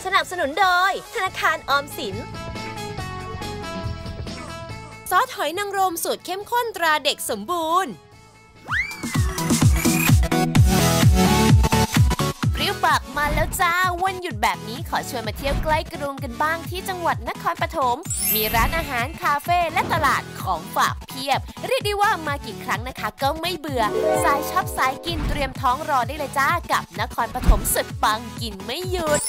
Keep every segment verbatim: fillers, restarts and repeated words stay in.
นับสนุนโดยธนาคารออมสินซอสหอยนางรมสูตรเข้มข้นตราเด็กสมบูรณ์เปรี้ยวปากมาแล้วจ้าวันหยุดแบบนี้ขอชวนมาเที่ยวใกล้กรุงกันบ้างที่จังหวัดนครปฐมมีร้านอาหารคาเฟ่และตลาดของฝากเพียบเรียกได้ว่ามากี่ครั้งนะคะก็ไม่เบื่อสายชอบสายกินเตรียมท้องรอได้เลยจ้ากับนครปฐมสุดปังกินไม่หยุด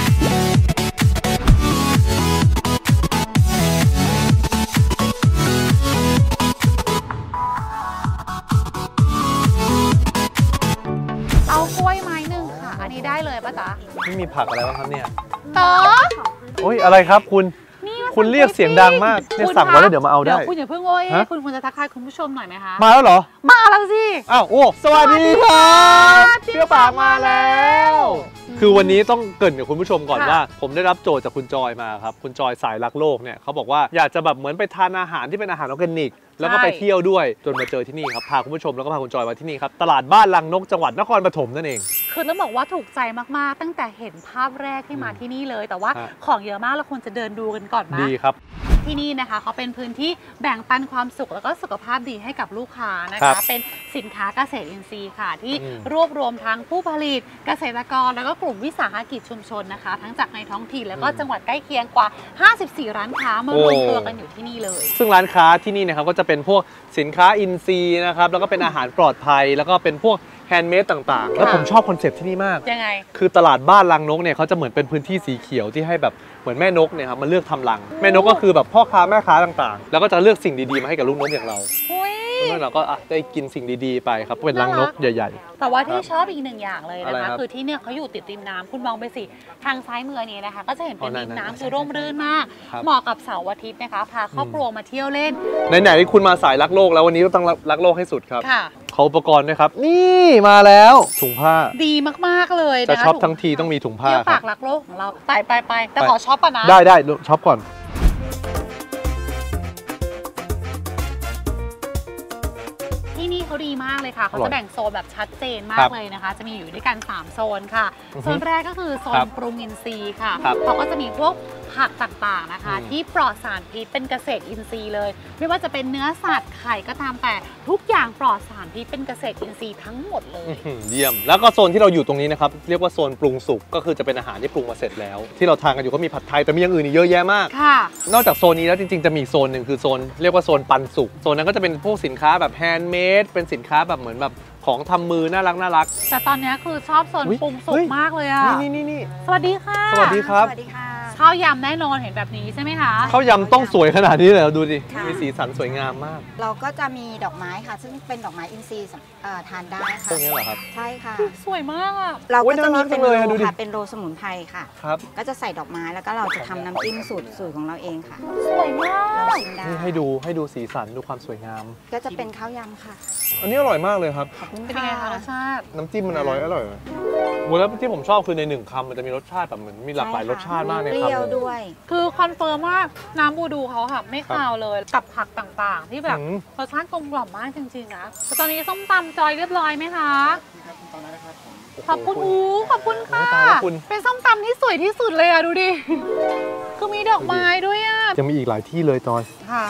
เอากล้วยไม้หนึ่งค่ะอันนี้ได้เลยป่ะจ๊ะไม่มีผักอะไรบ้างครับเนี่ยต่อโอ้ยอะไรครับคุณคุณเรียกเสียงดังมากเนี่ยสั่งไว้แล้วเดี๋ยวมาเอาได้เดี๋ยวคุณอย่าเพิ่งโอ้ยคุณควรจะทักทายคุณผู้ชมหน่อยไหมคะมาแล้วเหรอมาแล้วสิอ้าวโอ้สวัสดีครับเปรี้ยวปากมาแล้วคือวันนี้ต้องเกริ่นกับคุณผู้ชมก่อนว่าผมได้รับโจทย์จากคุณจอยมาครับคุณจอยสายรักโลกเนี่ยเขาบอกว่าอยากจะแบบเหมือนไปทานอาหารที่เป็นอาหารออร์แกนิกแล้วก็ไปเที่ยวด้วยจนมาเจอที่นี่ครับพาคุณผู้ชมแล้วก็พาคุณจอยมาที่นี่ครับตลาดบ้านลังนกจังหวัดนครปฐมนั่นเองคือต้องบอกว่าถูกใจมากๆตั้งแต่เห็นภาพแรกที่มาที่นี่เลยแต่ว่าของเยอะมากเราควรจะเดินดูกันก่อนไหมดีครับที่นี่นะคะเขาเป็นพื้นที่แบ่งปันความสุขแล้วก็สุขภาพดีให้กับลูกค้านะคะเป็นสินค้าเกษตรอินทรีย์ค่ะที่รวบรวมทั้งผู้ผลิตเกษตรกรแล้วก็กลุ่มวิสาหกิจชุมชนนะคะทั้งจากในท้องถิ่นแล้วก็จังหวัดใกล้เคียงกว่าห้าสิบสี่ร้านค้ามารวมตัวกันอยู่ที่นี่เลยซึ่งร้านค้าที่นี่นะครับก็จะเป็นพวกสินค้าอินทรีย์นะครับแล้วก็เป็นอาหารปลอดภัยแล้วก็เป็นพวกแฮนด์เมดต่างๆแล้วผมชอบคอนเซ็ปต์ที่นี่มากยังไงคือตลาดบ้านลังนกเนี่ยเขาจะเหมือนเป็นพื้นที่สีเขียวที่ให้แบบเหมือนแม่นกเนี่ยครับมาเลือกทำรังแม่นกก็คือแบบพ่อค้าแม่ค้าต่างๆแล้วก็จะเลือกสิ่งดีๆมาให้กับลูกนกอย่างเราแล้วเราก็ได้กินสิ่งดีๆไปครับเป็นรังนกใหญ่ๆแต่ว่าที่ชอบอีกหนึ่งอย่างเลยนะคะคือที่เนี่ยเขาอยู่ติดริมน้ำคุณมองไปสิทางซ้ายมือนี้นะคะก็จะเห็นเป็นริมน้ำคือร่มรื่นมากเหมาะกับเสาร์อาทิตย์นะคะพาครอบครัวมาเที่ยวเล่นไหนๆคุณมาสายรักโลกแล้ววันนี้ต้องรักโลกให้สุดครับเขาอุปกรณ์ด้วยครับนี่มาแล้วถุงผ้าดีมากๆเลยจะช็อปทั้งทีต้องมีถุงผ้าเที่ยวปากรักโลกของเราไปไปไปแต่ขอช็อปก่อนนะได้ได้ช็อปก่อนที่นี่เขาดีมากเลยค่ะเขาจะแบ่งโซนแบบชัดเจนมากเลยนะคะจะมีอยู่ด้วยกันสามโซนค่ะโซนแรกก็คือโซนปรุงอินทรีย์ค่ะเขาก็จะมีพวกผักต่างๆนะคะที่ปลอดสารพิษเป็นเกษตรอินทรีย์เลยไม่ว่าจะเป็นเนื้อสัตว์ไข่ก็ตามแต่ทุกอย่างปลอดสารพิษเป็นเกษตรอินทรีย์ทั้งหมดเลยเยี่ยมแล้วก็โซนที่เราอยู่ตรงนี้นะครับเรียกว่าโซนปรุงสุกก็คือจะเป็นอาหารที่ปรุงมาเสร็จแล้วที่เราทานกันอยู่ก็มีผัดไทยแต่มีอย่างอื่นอีกเยอะแยะมากค่ะนอกจากโซนนี้แล้วจริงๆจะมีโซนหนึ่งคือโซนเรียกว่าโซนปันสุกโซนนั้นก็จะเป็นพวกสินค้าแบบแฮนด์เมดเป็นสินค้าแบบเหมือนแบบของทำมือน่ารักน่ารักแต่ตอนนี้คือชอบโซนปรุงสุกมากเลยอ่ะนี่นี่นี่สวัสดีค่ะสวัสดีครับสวัสดีค่ะข้าวยำแน่นอนเห็นแบบนี้ใช่ไหมคะข้าวยำต้องสวยขนาดนี้เลยดูดิมีสีสันสวยงามมากเราก็จะมีดอกไม้ค่ะซึ่งเป็นดอกไม้อินทรีย์ทานได้ค่ะพวกนี้เหรอครับใช่ค่ะสวยมากอ่ะเราก็จะมีเป็นโรค่ะเป็นโรสมุนไพรค่ะครับก็จะใส่ดอกไม้แล้วก็เราจะทำน้ำจิ้มสูตรสูตรของเราเองค่ะสวยมากนี่ให้ดูให้ดูสีสันดูความสวยงามก็จะเป็นข้าวยำค่ะอันนี้อร่อยมากเลยครับเป็นยังไงคะรสชาติน้ำจิ้มมันอร่อยอร่อยแล้วที่ผมชอบคือในหนึ่งคำมันจะมีรสชาติแบบเหมือนมีหลากหลายรสชาติมากในคำเปรี้ยวด้วยคือคอนเฟิร์มว่าน้ำบูดูเขาค่ะไม่คาวเลยกับผักต่างๆที่แบบรสชาติกลมกล่อมมากจริงๆนะแต่ตอนนี้ส้มตำจอยเรียบร้อยไหมคะขอบคุณอูขอบคุณค่ะเป็นส้มตำที่สวยที่สุดเลยอ่ะดูดิคือมีดอกไม้ด้วยอ่ะยังมีอีกหลายที่เลยจอยค่ะ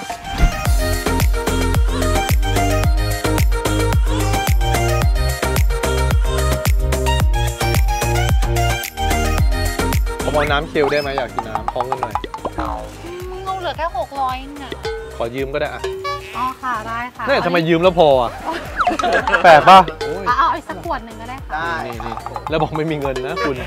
ผมเอาน้ำเคียวได้ไหมอยากกินน้ำขอเงินหน่อยเงินเหลือแค่หกร้อยเองขอยืมก็ได้อะอ๋อค่ะได้ค่ะนี่ทำไมยืมแล้วพออ่ะแปลกป่ะเอาอีกสักขวดหนึ่งก็ได้ได้นี่แล้วบอกไม่มีเงินนะคุณ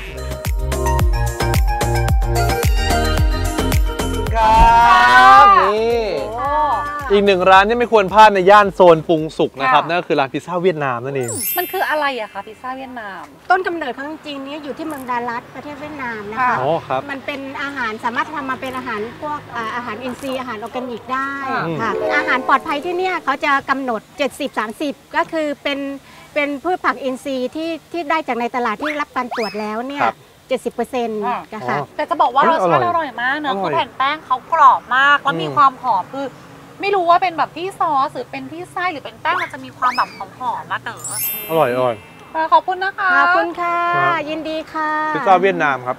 ครับนี่อีกหนึ่งร้านที่ไม่ควรพลาดในย่านโซนปรุงสุกนะครับนั่นก็คือร้านพิซซ่าเวียดนามนั่นเองมันคืออะไรอะคะพิซซ่าเวียดนามต้นกำเนิดของจริงนี้อยู่ที่เมืองดารัสประเทศเวียดนามนะคะอ๋อครับมันเป็นอาหารสามารถทำมาเป็นอาหารพวกอาหารอินทรีย์อาหารออร์แกนิกได้ค่ะอาหารปลอดภัยที่เนี่ยเขาจะกำหนดเจ็ดสิบ สามสิบก็คือเป็นเป็นพืชผักอินทรีย์ที่ที่ได้จากในตลาดที่รับการตรวจแล้วเนี่ยเจ็ดสิบเปอร์เซ็นต์นะคะแต่จะบอกว่ารสชาติอร่อยมากเนอะคือแผ่นแป้งเขากรอบมากแล้วมีความหอมคือไม่รู้ว่าเป็นแบบที่ซอสหรือเป็นที่ไส้หรือเป็นแป้งมันจะมีความแบบหอมๆมาเต๋ออร่อยอร่อยขอบคุณนะคะขอบคุณค่ะยินดีค่ะพิซซ่าเวียดนามครับ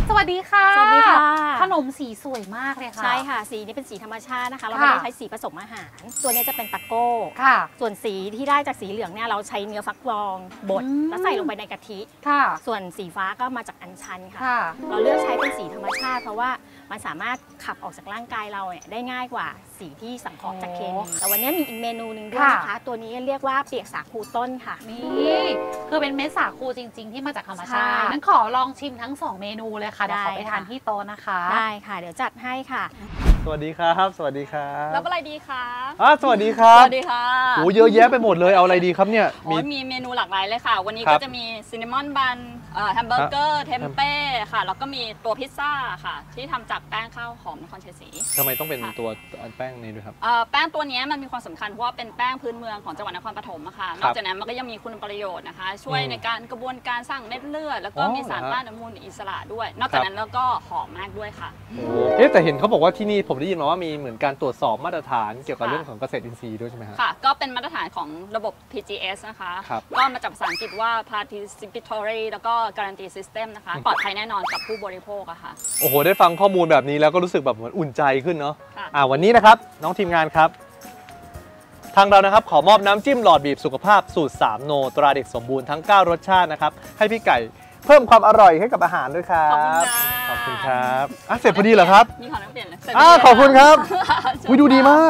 สวัสดีค่ะสวัสดีค่ะขนมสีสวยมากเลยค่ะใช่ค่ะสีนี้เป็นสีธรรมชาตินะคะเราไม่ได้ใช้สีผสมอาหารตัวนี้จะเป็นตะโก้ค่ะส่วนสีที่ได้จากสีเหลืองเนี่ยเราใช้เนื้อฟักทองบดแล้วใส่ลงไปในกะทิค่ะส่วนสีฟ้าก็มาจากอัญชันค่ะค่ะเราเลือกใช้เป็นสีธรรมชาติเพราะว่ามันสามารถขับออกจากร่างกายเราเนี่ยได้ง่ายกว่าสีที่สังเคราะห์จากเคมีแต่วันนี้มีอีกเมนูหนึ่งด้วยนะคะตัวนี้เรียกว่าเปียกสาคูต้นค่ะนี่คือเป็นเม็ดสาคูจริงๆที่มาจากธรรมชาติงั้นขอลองชิมทั้งสองเมนูเลยค่ะเดี๋ยวขอไปทานที่โต๊ะนะคะได้ค่ะเดี๋ยวจัดให้ค่ะสวัสดีครับสวัสดีครับรับอะไรดีคะอ่ะสวัสดีครับสวัสดีค่ะโอ้เยอะแยะไปหมดเลยเอาอะไรดีครับเนี่ยมีมีเมนูหลากหลายเลยค่ะวันนี้ก็จะมีซินนามอนบันแฮมเบอร์เกอร์เทมเป้ค่ะแล้วก็มีตัวพิซซ่าค่ะที่ทำจากแป้งข้าวหอมนครชัยศรีทำไมต้องเป็นตัวแป้งนี้ด้วยครับแป้งตัวนี้มันมีความสำคัญเพราะว่าเป็นแป้งพื้นเมืองของจังหวัดนครปฐมค่ะนอกจากนั้นมันก็ยังมีคุณประโยชน์นะคะช่วยในการกระบวนการสร้างเม็ดเลือดแล้วก็มีสารต้านอนุมูลอิสระด้วยนอกจากนั้นแล้วก็หอมมากด้วยค่ะเอ๊ะแต่เห็นเขาบอกว่าที่นี่ผมได้ยินมาว่ามีเหมือนการตรวจสอบมาตรฐานเกี่ยวกับเรื่องของเกษตรอินทรีย์ด้วยใช่ไหมครับค่ะก็เป็นมาตรฐานของระบบ พี จี เอส นะคะก็มาจากภาษาอังกฤษว่า Participatory แล้วก็ Guarantee System นะคะปลอดภัยแน่นอนกับผู้บริโภคอะค่ะโอ้โหได้ฟังข้อมูลแบบนี้แล้วก็รู้สึกแบบเหมือนอุ่นใจขึ้นเนาะอ่าวันนี้นะครับน้องทีมงานครับทางเรานะครับขอมอบน้ำจิ้มหลอดบีบสุขภาพสูตรสามโนตราเด็กสมบูรณ์ทั้งเก้ารสชาตินะครับให้พี่ไก่เพิ่มความอร่อยให้กับอาหารด้วยครับขอบคุณครับอ่ะเสร็จพอดีเหรอครับมีขอน้ำเปลี่ยนเลยอ่ะขอบคุณครับอุ้ยดูดีมาก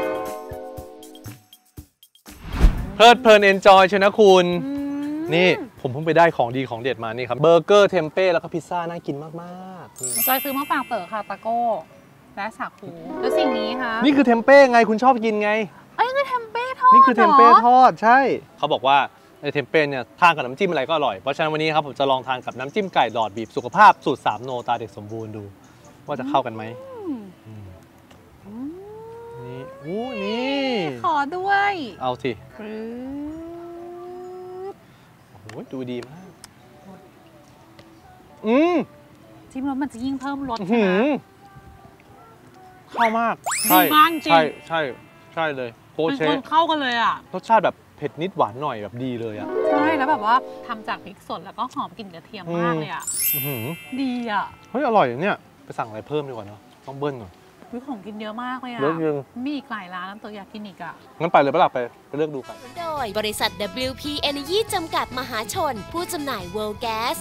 เพลิดเพลินเอนจอยเชนะคุณนี่ผมเพิ่งไปได้ของดีของเด็ดมานี่ครับเบอร์เกอร์เทมเป้แล้วก็พิซซ่าน่ากินมากๆนี่จอยซื้อมาฝากเปิดค่ะตะโก้และสาคูแล้วสิ่งนี้ค่ะนี่คือเทมเป้ไงคุณชอบกินไงเอ้ยคือเทมเป้ทอดนี่คือเทมเป้ทอดใช่เขาบอกว่าในเทมเป้เนี่ยทานกับน้ำจิ้มอะไรก็อร่อยเพราะฉะนั้นวันนี้ครับผมจะลองทานกับน้ำจิ้มไก่หลอดบีบสุขภาพสูตรสามโนตาเด็กสมบูรณ์ดูว่าจะเข้ากันไหมนี่อู้นี่ขอด้วยเอาสิโอ้โหดูดีมากอืมจิ้มแล้วมันจะยิ่งเพิ่มรสเข้ามากใช่ใช่ใช่ใช่เลยโคเชเข้ากันเลยอ่ะรสชาติแบบเผ็ดนิดหวานหน่อยแบบดีเลยอ่ะใช่แล้วแบบว่าทำจากพริกสดแล้วก็หอมกลิ่นกระเทียมมากเลยอ่ะดีอ่ะเฮ้ยอร่อยเนี่ยไปสั่งอะไรเพิ่มดีกว่าเนาะต้องเบิ้ลหน่อยวิของกินเยอะมากเลยอ่ะมีอีกหลายร้านตัวอยากกินอีกอ่ะงั้นไปเลยปะล่ะไปไปเลือกดูกันโดยบริษัท ดับเบิลยู พี Energy จำกัดมหาชนผู้จำหน่าย World Gas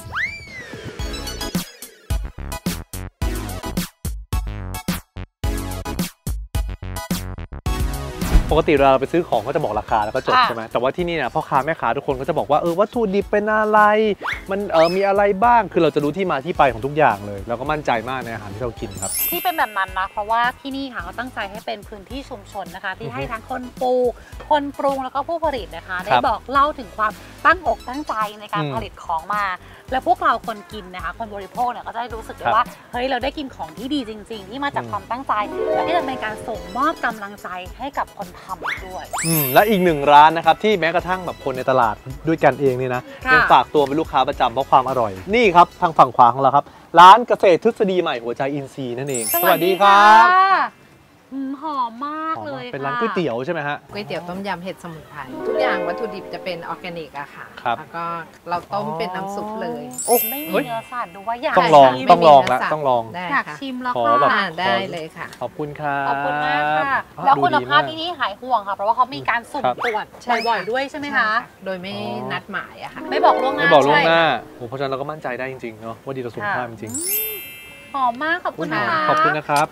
ปกติเราไปซื้อของก็จะบอกราคาแล้วก็จบใช่ไหมแต่ว่าที่นี่เนี่ยพ่อค้าแม่ค้าทุกคนก็จะบอกว่าเออวัตถุดิบเป็นอะไรมันเออมีอะไรบ้างคือเราจะรู้ที่มาที่ไปของทุกอย่างเลยแล้วก็มั่นใจมากในอาหารที่เรากินครับที่เป็นแบบนั้นนะเพราะว่าที่นี่ค่ะเขาตั้งใจให้เป็นพื้นที่ชุมชนนะคะที่ให้ทั้งคนปลูกคนปรุงแล้วก็ผู้ผลิตนะคะได้บอกเล่าถึงความตั้งอกตั้งใจในการผลิตของมาแล้วพวกเราคนกินนะคะคนบริโภคเนี่ยก็จะได้รู้สึกได้ว่าเฮ้ยเราได้กินของที่ดีจริงๆที่มาจากความตั้งใจและที่จะเป็นการส่งมอบกำลังใจให้กับคนทำด้วยอืมและอีกหนึ่งร้านนะครับที่แม้กระทั่งแบบคนในตลาดด้วยกันเองนี่นะยังฝากตัวเป็นลูกค้าประจำเพราะความอร่อยนี่ครับทางฝั่งขวาของเราครับร้านเกษตรทฤษฎีใหม่หัวใจอินทรีย์นั่นเองสวัสดีครับหอมมากเลยเป็นร้านก๋วยเตี๋ยวใช่ไหมฮะก๋วยเตี๋ยวต้มยำเห็ดสมุนไพรทุกอย่างวัตถุดิบจะเป็นออร์แกนิกอะค่ะแล้วก็เราต้มเป็นน้ำซุปเลยโอ้ไม่มีเนื้อสัตว์ด้วยอยากต้องลองต้องลองแล้วต้องลองอยากชิมแล้วค่ะได้เลยค่ะขอบคุณครับขอบคุณมากค่ะแล้วคุณภาพที่นี่หายห่วงค่ะเพราะว่าเขามีการสุ่มตรวจบ่อยๆด้วยใช่ไหมคะโดยไม่นัดหมายอะค่ะไม่บอกล่วงหน้าไม่บอกล่วงหน้าเพราะฉะนั้นเราก็มั่นใจได้จริงๆเนาะว่าดีต่อสุขภาพจริงหอมมากขอบคุณนะคะขอบคุณนะครับ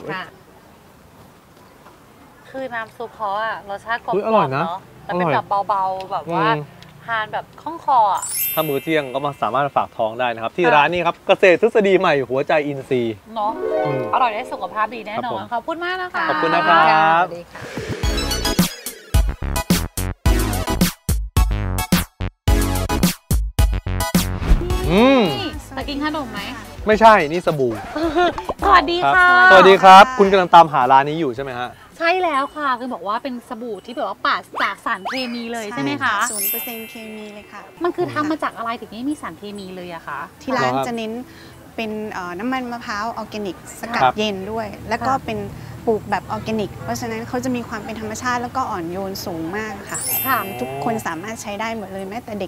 คือน้ำซุปเขาอะรสชาติกลมกล่อมเนาะแต่เป็นแบบเบาๆแบบว่าทานแบบคล่องคออะถ้ามื้อเที่ยงก็มาสามารถฝากท้องได้นะครับที่ร้านนี้ครับเกษตรทฤษฎีใหม่หัวใจอินทรีย์เนาะอร่อยได้สุขภาพดีแน่นอนขอบคุณมากนะคะขอบคุณนะครับอืมจะกินขนมไหมไม่ใช่นี่สบู่สวัสดีค่ะสวัสดีครับคุณกำลังตามหาร้านนี้อยู่ใช่ไหมฮะใช่แล้วค่ะคือบอกว่าเป็นสบู่ที่แบบว่าปราศจากสารเคมีเลยใช่ไหมคะศูนย์เปอร์เซ็นต์เคมีเลยค่ะมันคือทำมาจากอะไรถึงไม่มีสารเคมีเลยอะคะที่ร้านจะเน้นเป็นน้ำมันมะพร้าวออร์แกนิกสกัดเย็นด้วยแล้วก็เป็นปลูกแบบออร์แกนิกเพราะฉะนั้นเขาจะมีความเป็นธรรมชาติแล้วก็อ่อนโยนสูงมากค่ะทุกคนสามารถใช้ได้หมดเลยแม้แต่เด็ก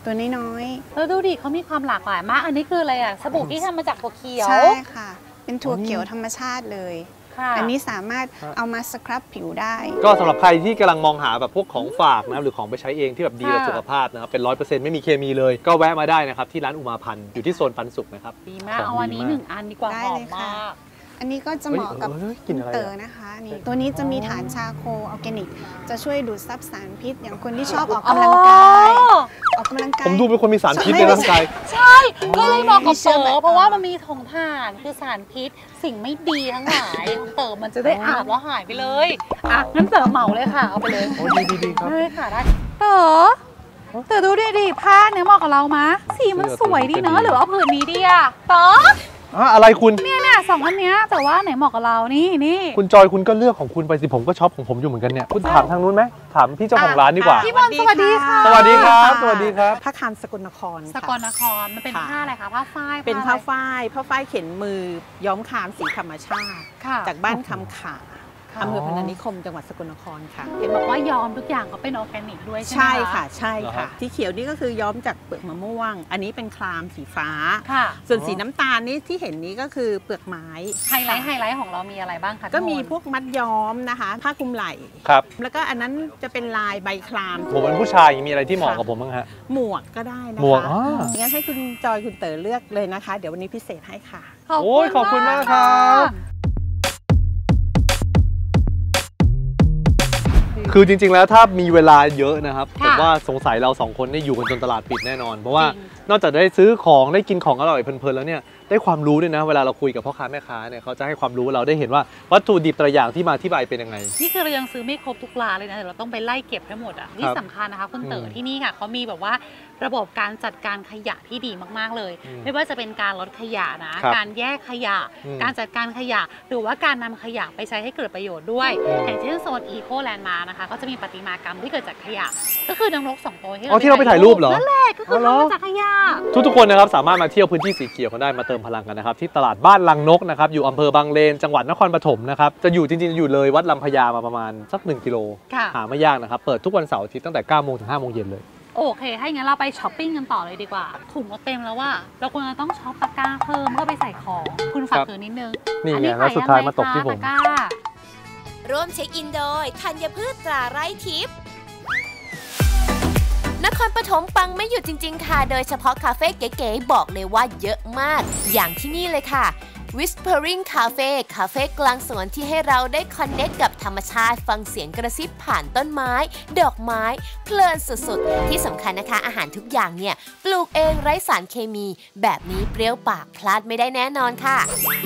ตัวน้อยแล้วดูดิเขามีความหลากหลายมากอันนี้คืออะไรอ่ะสบู่ที่ทำมาจากถั่วเขียวๆใช่ค่ะ เป็นถั่วเขียวธรรมชาติเลยอันนี้สามารถเอามาสครับผิวได้ก็สำหรับใครที่กำลังมองหาแบบพวกของฝากนะครับหรือของไปใช้เองที่แบบดีต่อสุขภาพนะครับเป็นร้อยเปอร์เซ็นต์ไม่มีเคมีเลยก็แวะมาได้นะครับที่ร้านอุมาพันธ์อยู่ที่โซนปันสุขนะครับดีมากเอาอันนี้หนึ่งอันดีกว่าหอมมากอันนี้ก็จะเหมาะกับเต๋อนะคะนี่ตัวนี้จะมีฐานชาโคออร์แกนิกจะช่วยดูดซับสารพิษอย่างคนที่ชอบออกกำลังกายออกกำลังกายผมดูเป็นคนมีสารพิษในร่างกายใช่ก็เลยบอกกับเต๋อเพราะว่ามันมีถงถ่านคือสารพิษสิ่งไม่ดีทั้งหลายเต๋อมันจะได้อาบแล้วหายไปเลยอ่ะงั้นเต๋อเหมาเลยค่ะเอาไปเลยโอ้ดีดีครับได้ค่ะได้เต๋อเต๋อดูดิดิผ้าเนี่ยเหมาะกับเรามะสีมันสวยดีเนอะหรือว่าผืนนี้ดีอะเต๋ออะไรคุณเนี่ยเนี่ยสองอันเนี้ยแต่ว่าไหนเหมาะกับเรานี่นี่คุณจอยคุณก็เลือกของคุณไปสิผมก็ช็อปของผมอยู่เหมือนกันเนี่ยคุณถามทางนู้นไหมถามพี่เจ้าของร้านดีกว่าพี่บอลสวัสดีค่ะสวัสดีครับสวัสดีครับผ้าคามสกลนครสกลนครมันเป็นผ้าอะไรคะผ้าฝ้ายเป็นผ้าฝ้ายผ้าฝ้ายเข็นมือย้อมคามสีธรรมชาติจากบ้านคำขาอำเภอพนัสนิคมจังหวัดสกลนครค่ะเห็นบอกว่ายอมทุกอย่างก็เป็นออร์แกนิกด้วยใช่ไหมใช่ค่ะใช่ค่ะที่เขียวนี่ก็คือย้อมจากเปลือกมะม่วงอันนี้เป็นคลามสีฟ้าส่วนสีน้ำตาลนี่ที่เห็นนี้ก็คือเปลือกไม้ไฮไลท์ไฮไลท์ของเรามีอะไรบ้างคะก็มีพวกมัดย้อมนะคะผ้าคลุมไหล่ครับแล้วก็อันนั้นจะเป็นลายใบคลามผมเป็นผู้ชายมีอะไรที่เหมาะกับผมบ้างฮะหมวกก็ได้นะคะหมวกงั้นให้คุณจอยคุณเต๋อเลือกเลยนะคะเดี๋ยววันนี้พิเศษให้ค่ะโอ้ยขอบคุณมากครับคือจริงๆแล้วถ้ามีเวลาเยอะนะครับผมว่าสงสัยเราสองคนได้อยู่กันจนตลาดปิดแน่นอนเพราะว่านอกจากได้ซื้อของได้กินของอร่อยเพลินๆแล้วเนี่ยได้ความรู้ด้วยนะเวลาเราคุยกับพ่อค้าแม่ค้าเนี่ยเขาจะให้ความรู้เราได้เห็นว่าวัตถุดิบแต่ละอย่างที่มาที่ไปเป็นยังไงนี่คือเรายังซื้อไม่ครบทุกร้านเลยนะแต่เราต้องไปไล่เก็บให้หมดอ่ะนี่สำคัญนะคะคุณเต๋อที่นี่ค่ะเขามีแบบว่าระบบการจัดการขยะที่ดีมากๆเลยไม่ว่าจะเป็นการลดขยะนะการแยกขยะการจัดการขยะหรือว่าการนำขยะไปใช้ให้เกิดประโยชน์ด้วยอย่างเช่นโซนอีโคแลนด์มานะคะก็จะมีประติมากรรมที่เกิดจากขยะก็คือนางรกสองตัวที่เราที่เราไปถ่ายรูปเหรอนั่นแหละก็คือทำมาจากขยะทุกๆคนนะครับสามารถมาเที่ยวพื้นที่สีเขียวกันได้มาเติมพลังกันนะครับที่ตลาดบ้านลังนกนะครับอยู่อำเภอบางเลนจังหวัดนครปฐมนะครับจะอยู่จริงๆอยู่เลยวัดลำพญามาประมาณสักหนึ่งกิโลหาไม่ยากนะครับเปิดทุกวันเสาร์อาทิตย์ตั้งแต่เก้าโมงถึงห้าโมงเย็นเลยโอเคให้งั้นเราไปช้อปปิ้งกันต่อเลยดีกว่าถุงเราเต็มแล้วว่าเราควรจะต้องช็อปตะกร้าเพิ่มเพื่อไปใส่ของคุณฝากถือนิดนึงนี่ไงแล้วสุดท้ายมาตกที่ผมร่วมเช็คอินโดยธัญพืชตราไร่ทิพย์นครปฐมปังไม่หยุดจริงๆค่ะโดยเฉพาะคาเฟ่เก๋ๆบอกเลยว่าเยอะมากอย่างที่นี่เลยค่ะ Whispering Cafe คาเฟ่กลางสวนที่ให้เราได้คอนเนคกับธรรมชาติฟังเสียงกระซิบผ่านต้นไม้ดอกไม้เพลินสุดๆที่สำคัญนะคะอาหารทุกอย่างเนี่ยปลูกเองไร้สารเคมีแบบนี้เปรี้ยวปากพลาดไม่ได้แน่นอนค่ะ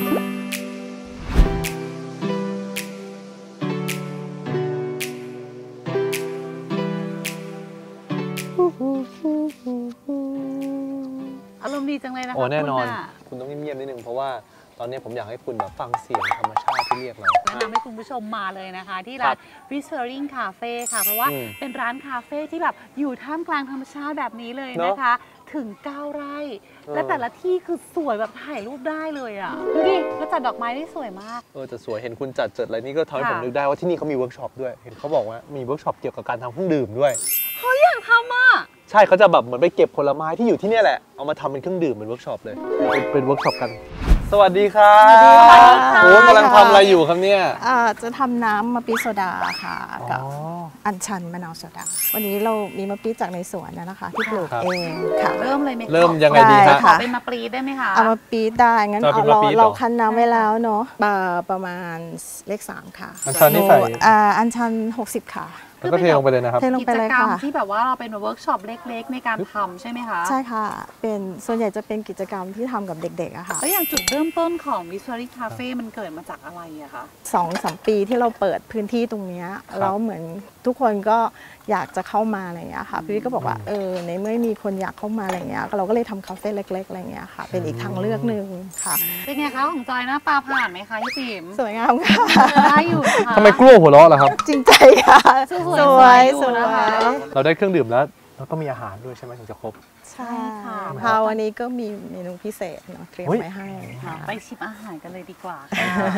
อารมณ์ดีจังเลยนะคะโอ้แน่นอนคุณต้องเงียบๆนิดนึงเพราะว่าตอนนี้ผมอยากให้คุณแบบฟังเสียงธรรมชาติที่เรียกเราแนะนำให้คุณผู้ชมมาเลยนะคะที่ร้าน Whispering Cafe ค่ะเพราะว่าเป็นร้านคาเฟ่ที่แบบอยู่ท่ามกลางธรรมชาติแบบนี้เลยนะคะถึงเก้าไร่และแต่ละที่คือสวยแบบถ่ายรูปได้เลยอ่ะดูดิเขาจัดดอกไม้ได้สวยมากเออจะสวยเห็นคุณจัดเจิดอะไรนี่ก็ทำให้ผมนึกได้ว่าที่นี่เขามีเวิร์กช็อปด้วยเห็นเขาบอกว่ามีเวิร์กช็อปเกี่ยวกับการทำเครื่องดื่มด้วยเฮ้ยอยากทำอ่ะใช่เขาจะแบบเหมือนไปเก็บผลไม้ที่อยู่ที่นี่แหละเอามาทำเป็นเครื่องดื่มเป็นเวิร์กช็อปเลยเป็นเวิร์กช็อปกันสวัสดีครับโอ้กำลังทำอะไรอยู่ครับเนี่ยจะทำน้ำมะปี๊ดโซดาค่ะกับอัญชันมะนาวโซดาวันนี้เรามีมะปี๊ดจากในสวนนะคะที่ปลูกเองค่ะเริ่มเลยไหมเริ่มยังไงดีคะเป็นมะปี๊ดได้ไหมคะเอามะปี๊ดได้งั้นเราเราคั้นน้ำไว้แล้วเนาะประมาณเลขสามค่ะอัญชันนี่ใส่อัญชันหกสิบค่ะแล้วก็เทลงไปเลยนะครับเทลงไปเลยค่ะกิจกรรมที่แบบว่าเราเป็นเวิร์กช็อปเล็กๆในการทำใช่ไหมคะใช่ค่ะเป็นส่วนใหญ่จะเป็นกิจกรรมที่ทำกับเด็กๆอะค่ะแล้วอย่างจุดเริ่มต้นของ Whispering Cafe มันเกิดมาจากอะไรอะคะสองสามปีที่เราเปิดพื้นที่ตรงนี้แล้วเหมือนทุกคนก็อยากจะเข้ามาอะไรอย่างเงี้ยค่ะพี่ก็บอกว่าเออในเมื่อมีคนอยากเข้ามาอะไรอย่างเงี้ยเราก็เลยทำคาเฟ่เล็กๆอะไรอย่างเงี้ยค่ะเป็นอีกทางเลือกหนึ่งค่ะเป็นไงคะของจอยหน้าตาผ่านไหมคะยี่ปิ่มสวยงามค่ะได้อยู่ค่ะทำไมกลัวหัวเราะล่ะครับจริงใจค่ะสวยสวยเราได้เครื่องดื่มแล้วแล้วต้องมีอาหารด้วยใช่ไหมถึงจะครบใช่ค่ะพาวันนี้ก็มีเมนูพิเศษเนาะเตรียมไว้ให้ไปชิมอาหารกันเลยดีกว่า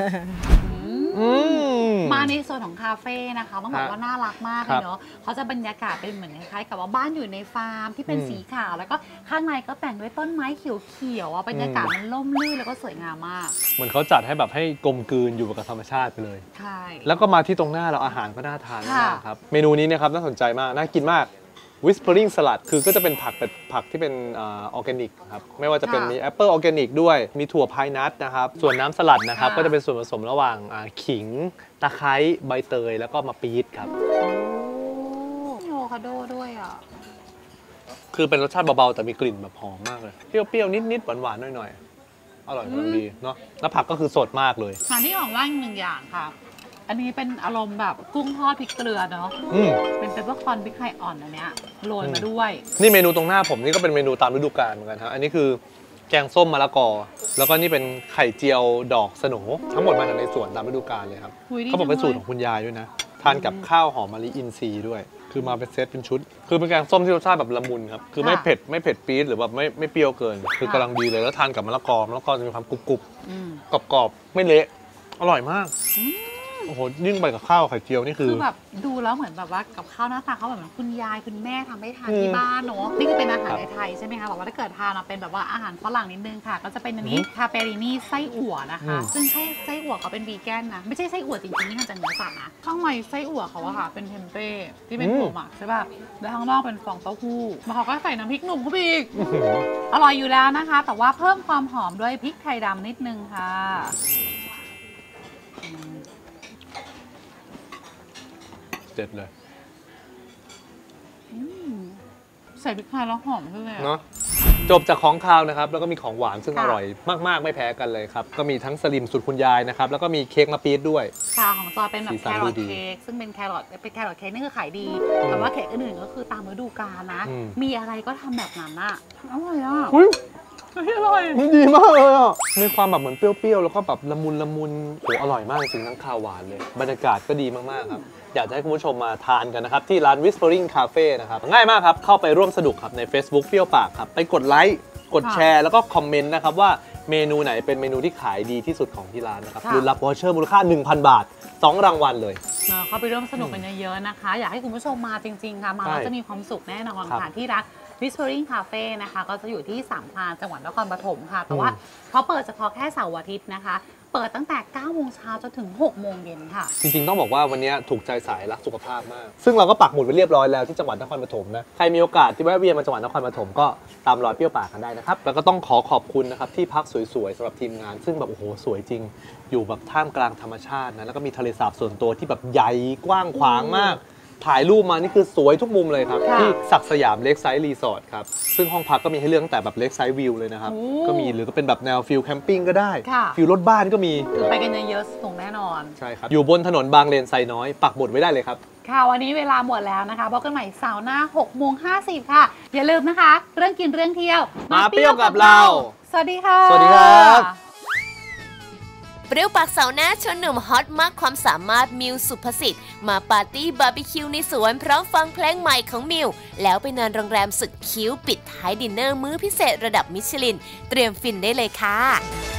มาในโซนของคาเฟ่นะคะต้องบอกว่าน่ารักมากเลยเนาะเขาจะบรรยากาศเป็นเหมือนคล้ายๆกับว่าบ้านอยู่ในฟาร์มที่เป็นสีขาวแล้วก็ข้างในก็แต่งด้วยต้นไม้เขียวๆบรรยากาศมันร่มรื่นแล้วก็สวยงามมากเหมือนเขาจัดให้แบบให้กลมกลืนอยู่กับธรรมชาติไปเลยใช่แล้วก็มาที่ตรงหน้าเราอาหารก็น่าทานมากครับเมนูนี้นะครับน่าสนใจมากน่ากินมากWhispering Salad คือก็จะเป็นผักเป็นผักที่เป็นออร์แกนิกครับไม่ว่าจะเป็นมีแอปเปิลออร์แกนิกด้วยมีถั่วพายนัทนะครับส่วนน้ำสลัดนะครับก็จะเป็นส่วนผสมระหว่างขิงตะไคร้ใบเตยแล้วก็มะปี๊ดครับโอคาโดด้วยอ่ะคือเป็นรสชาติเบาๆแต่มีกลิ่นแบบหอมมากเลยเปรี้ยวๆนิดๆหวานๆหน่อยๆอร่อยกำลังดีเนาะแล้วผักก็คือสดมากเลยทานที่ออกว่าอีกหนึ่งอย่างค่ะอันนี้เป็นอารมณ์แบบกุ้งทอดพริกเกลือเนาะเป็นเปปเปอร์คอร์นพริกไทยอ่อนอันเนี้ยโรยมาด้วยนี่เมนูตรงหน้าผมนี่ก็เป็นเมนูตามฤดูกาลเหมือนกันครับอันนี้คือแกงส้มมะละกอแล้วก็นี่เป็นไข่เจียวดอกสโหนทั้งหมดมาจากในสวนตามฤดูกาลเลยครับเขาบอกเป็นสูตรของคุณยายด้วยนะทานกับข้าวหอมมะลิอินทรีย์ด้วยคือมาเป็นเซตเป็นชุดคือเป็นแกงส้มที่รสชาติแบบละมุนครับคือไม่เผ็ดไม่เผ็ดปี๊ดหรือแบบไม่ไม่เปรี้ยวเกินคือกำลังดีเลยแล้วทานกับมะละกอมะละกอจะมีความกรุบกรุบกรอบๆไม่เละอร่อยมากโอ้โหยิ่งไปกับข้าวไข่เจียวนี่คือแบบดูแล้วเหมือนแบบว่ากับข้าวหน้าตาเขาแบบคุณยายคุณแม่ทำให้ทานที่บ้านเนาะนี่คือเป็นอาหารไทยใช่ไหมคะบอกว่าถ้าเกิดทานมาเป็นแบบว่าอาหารฝรั่งนิดนึงค่ะก็จะเป็นอันนี้คาเปรินี่ไส้อั่วนะคะซึ่งไส้ไส้อั่วเขาเป็นวีแกนนะไม่ใช่ไส้อั่วจริงๆนี่มันจะเนื้อสัตว์นะข้างในไส้อั่วเขาอะค่ะเป็นเทมเป้ที่เป็นถั่วหมักใช่ป่ะแล้วข้างนอกเป็นฟองเต้าหู้แล้วเขาก็ใส่น้ำพริกหนุ่มเข้าไปอีกอร่อยอยู่แล้วนะคะแต่ว่าเพิ่มความหอมด้วยพริกไทยดำนิดนึงค่ะเด็ดเลยใส่พริกไทยแล้วหอมขึ้นเลยเนาะจบจากของคาวนะครับแล้วก็มีของหวานซึ่งอร่อยมากๆไม่แพ้กันเลยครับก็มีทั้งสลิมสูตรคุณยายนะครับแล้วก็มีเค้กมะปี๊ดด้วยค่ะของจอยเป็นแบบแครอทเค้กซึ่งเป็นแครอทเป็นแครอทเค้กนี่คือขายดีแต่ว่าเค้กอื่นๆก็คือตามฤดูกาลนะมีอะไรก็ทำแบบนั้นอ่ะอร่อยอ่ะอร่อยดีมากเลยอ่ะมีความแบบเหมือนเปรี้ยวๆแล้วก็แบบละมุนละมุนโอ้อร่อยมากจริงทั้งคาวหวานเลยบรรยากาศก็ดีมากๆครับอยากจะให้คุณผู้ชมมาทานกันนะครับที่ร้าน Whispering Cafe นะครับง่ายมากครับเข้าไปร่วมสนุกครับใน Facebook เปรี้ยวปากครับไปกดไลค์กดแชร์แล้วก็คอมเมนต์นะครับว่าเมนูไหนเป็นเมนูที่ขายดีที่สุดของที่ร้านนะครับรุ่นรับวอเชอร์มูลค่า หนึ่งพัน บาทสองรางวัลเลยเข้าไปร่วมสนุกกันเยอะๆนะคะอยากให้คุณผู้ชมมาจริงๆค่ะมาแล้วจะมีความสุขแน่นอนค่ะที่ร้าน Whispering Cafe นะคะก็จะอยู่ที่สามพรานจังหวัดนครปฐมค่ะแต่ว่าเขาเปิดเฉพาะแค่เสาร์อาทิตย์นะคะเปิดตั้งแต่เก้าโมงเช้าจนถึงหกโมงเย็นค่ะจริงๆต้องบอกว่าวันนี้ถูกใจสายรักสุขภาพมากซึ่งเราก็ปักหมุดไว้เรียบร้อยแล้วที่จังหวัดนครปฐมนะใครมีโอกาสที่แวะเวียนมาจังหวัดนครปฐมก็ตามรอยเปรี้ยวปากกันได้นะครับแล้วก็ต้องขอขอบคุณนะครับที่พักสวยๆสำหรับทีมงานซึ่งแบบโอ้โหสวยจริงอยู่แบบท่ามกลางธรรมชาตินะแล้วก็มีทะเลสาบส่วนตัวที่แบบใหญ่กว้างขวางมากถ่ายรูปมานี่คือสวยทุกมุมเลยครับที่ศักดิ์สยามเลคไซด์รีสอร์ทครับซึ่งห้องพักก็มีให้เลือกตั้งแต่แบบเลคไซด์วิวเลยนะครับก็มีหรือก็เป็นแบบแนวฟิลแคมปิ้งก็ได้ฟิลรถบ้านก็มีไปกันเยอะๆส่งแน่นอนใช่ครับอยู่บนถนนบางเลนไซน้อยปักหมุดไว้ได้เลยครับค่ะวันนี้เวลาหมดแล้วนะคะพบกันใหม่เสาร์หน้าหกโมงห้าสิบค่ะอย่าลืมนะคะเรื่องกินเรื่องเที่ยวมาเปรี้ยวกับเราสวัสดีค่ะสวัสดีครับเปรี้ยวปากเสาร์หน้าชวนหนุ่มฮอตมากความสามารถมิวสุภสิทธิ์มาปาร์ตี้บาร์บีคิวในสวนพร้อมฟังเพลงใหม่ของมิวแล้วไปนอนโรงแรมสุดคิ้วปิดท้ายดินเนอร์มื้อพิเศษระดับมิชลินเตรียมฟินได้เลยค่ะ